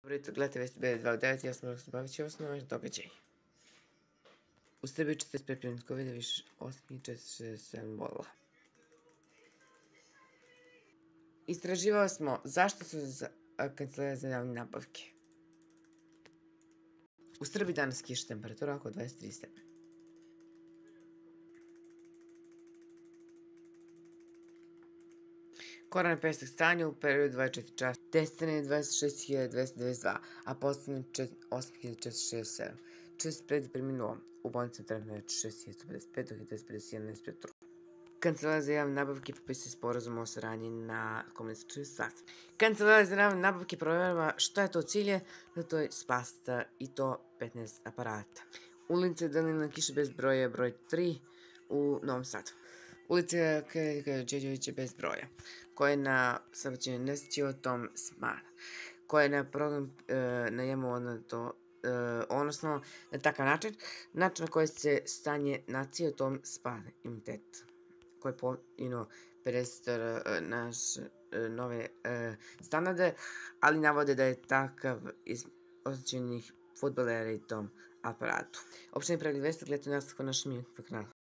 Dobro, gledajte vesti B29, ja sam Roksa Babić i osnovno događaj. U Srbiji 45 primjenih COVID-a, više 8.467 bolova. Istraživali smo zašto su kancelarije za javne nabavke. U Srbiji danas kiša, temperatura oko 23 stepena. Korona pestak stanje u periodu 24 časa. Testiranje 26.292, a postavljeno 8.467. 45 preminulo. U bolnicama trenutno je 6.155, dok je 251 inspektor. Kancelarija za javne nabavke potpisuje sporazum o saradnji na komunističkoj stvari. Kancelarija za javne nabavke provjerava šta je to cilje, da to je spasta i to 15 aparata. Ulica Danila Kiša bez broja, broj 3 u Novom Sadu. Ulica Đeđevića bez broja, koja je na saobraćajnoj nesreći o tom smara, koja je na program najavljeno to, odnosno na takav način na koji se stanje nacije o tom spada imunitet, koji je 50 naš nove standarde, ali navode da je takav iz osjećenih fudbalera i tom aparatu. Opštini pregled vesti, gledajte nastavku našem YouTube kanalu.